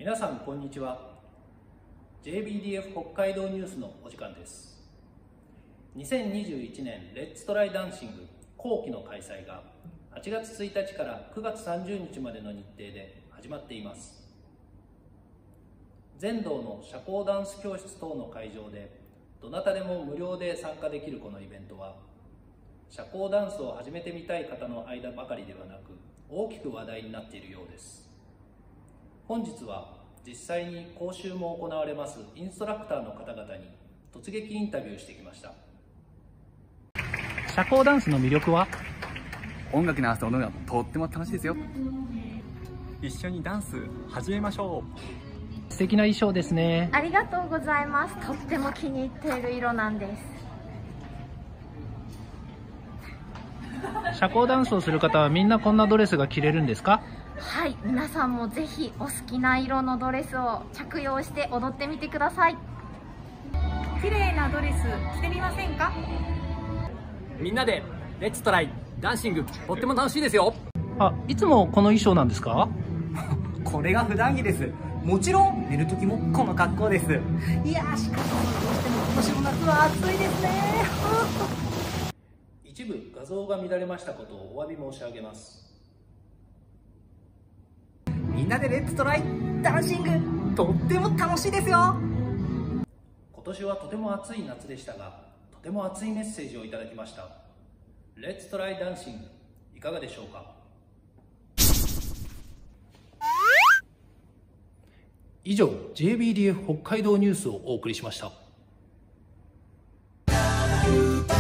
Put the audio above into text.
皆さんこんにちは。 JBDF 北海道ニュースのお時間です。2021年レッツトライダンシング後期の開催が8月1日から9月30日までの日程で始まっています。全道の社交ダンス教室等の会場でどなたでも無料で参加できるこのイベントは、社交ダンスを始めてみたい方の間ばかりではなく大きく話題になっているようです。本日は実際に講習も行われますインストラクターの方々に突撃インタビューしてきました。社交ダンスの魅力は？ 音楽に合わせて踊るのがとっても楽しいですよ。 一緒にダンス始めましょ素敵な衣装ですね。 ありがとうございます。とっても気に入っている色なんです。 社交ダンスをする方はみんなこんなドレスが着れるんですか？ はい、皆さんもぜひお好きな色のドレスを着用して踊ってみてください。 綺麗なドレス着てみませんか？ みんなでレッツトライダンシング、とっても楽しいですよ。 いつもこの衣装なんですか？ これが普段着です。もちろん寝る時もこの格好です。いやー、しかしどうしても今年の夏は暑いですね。 一部画像が乱れましたことをお詫び申し上げます。 みんなでレッツトライダンシング、とっても楽しいですよ。 今年はとても暑い夏でしたが、とても熱いメッセージをいただきました。レッツトライダンシング、いかがでしょうか？以上、JBDF 北海道ニュースをお送りしました。